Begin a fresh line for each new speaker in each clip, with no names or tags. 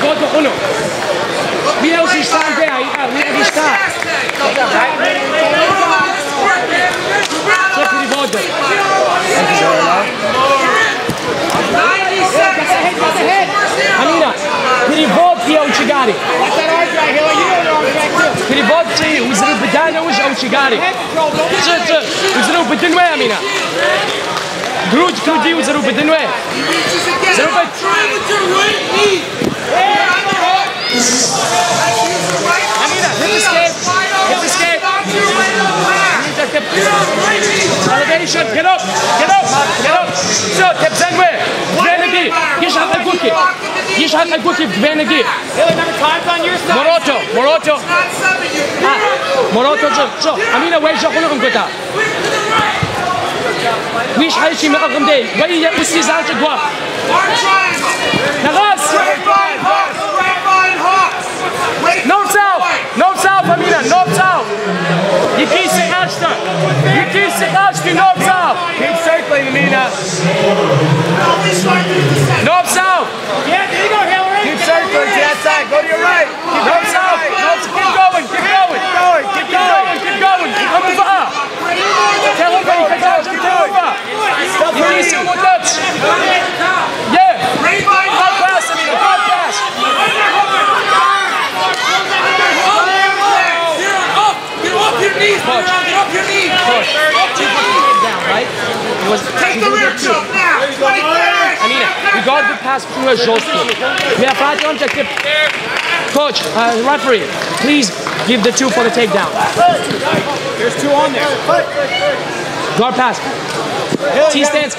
voto uno. Mira os instantes aí, mira os instantes. Só que de voto. Amina, переводки аучигари. Переводки узру бедана уж аучигари. Узру беденуэ, Амина. Грудь груди узру беденуэ. Зарубет. Amina, hip escape. Hip escape. Elevation, get up, get up, get up. So, tip zenwe. Benegi. Yishak al-Guki. Yishak al-Guki, Benegi. Moroto, Moroto. Moroto, so. Amina, where's your hologram gota? Wish Haishi me agam day. Why you usi zalcha gwa? Nagas. No south, no south, Amina, no south. You keep sitting ashta. You keep sitting ashta, no south. Keep circling, Amina. No south. Yeah, there you go, Hillary. Keep circling to that side. Go to your right. No south. Keep going, keep going. Keep going, keep going. Come over. Tell him go, keep over. Stop releasing one touch. Yeah. Go fast, Amina, go fast. Your knees, push. Get up your knees. Push. Down, right? Take the rear choke now. Amina, we got the pass through a Jolski. We have five objective. Coach, referee, please give the 2 for the takedown.
There's 2 on there.
Guard pass. T-stance.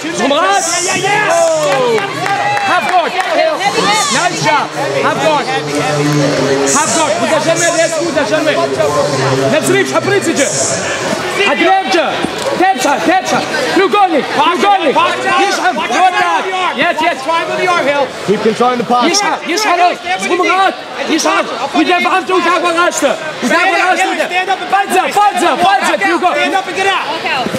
Half guard. Nice job. Half guard. Half guard. Udržajme. Nezrič, hapriciđe. Adrevđe. Tepsa. Prugolnik. Yisham. Rotak. Yes.
Triangle the R hill.
Keep controlling the pocket.
Yisham. Zgumarat. Yisham. We never have to have one last.
Stand up and
Fadza.
Stand up and get out.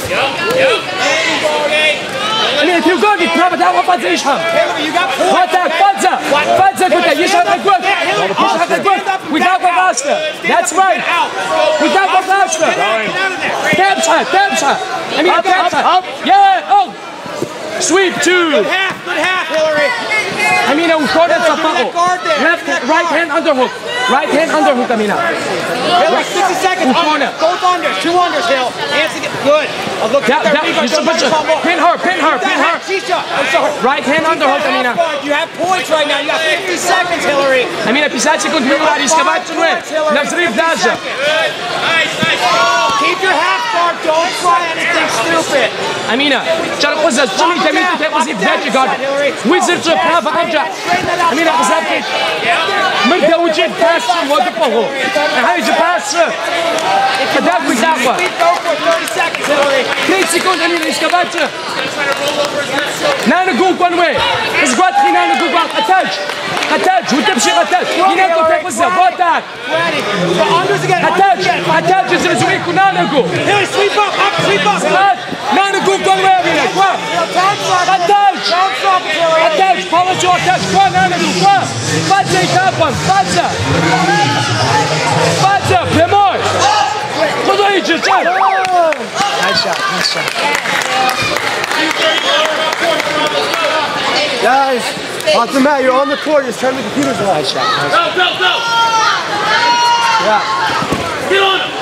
If you go, prawa dawa Fadza Yisham.
You got 4.
Rotak. Fadza. Yisham. Without one last. That's right. Without one last. Tepsa. I mean, up. Yeah. Oh. Sweep 2.
Good half, Hillary.
Amina, ushorda zapago. Right hand underhook. Amina.
Hillary, 60 seconds. Both unders. 2 unders, Hill. Good. Look at that.
Pin her. Right hand underhook, Amina.
You have points right now. You got 50 seconds, Hillary.
Amina, 50 секунд мила рисковать ценой. На взрыв даже.
Keep your half guard. Don't try anything stupid.
Amina, Charqoza, Jimmy Tamit, that was the guard. Wizard to Prava Abja. Amina, Zabki. Murda Ujid pass, what the Pogo. And how did you pass? That was that one.
Go for 30 seconds, Hillary.
3 seconds, Amina, risковать. Nana go one way. It's got 3 Nana go back. Attach. وتمشي attach. هنا go take with what that.
Ready. The unders again.
Attach is the weak Nana go.
Hillary, sweep up.
Nana go one way, Amina. Attach. Follow your attach. Go Nana go. Fadza itapan. Fadza. Premoj. Kdo iđe? Nice shot.
Guys, off the mat, you're on the court, just turn the computers on.
Nice shot.
Go!
Yeah.
Get on him!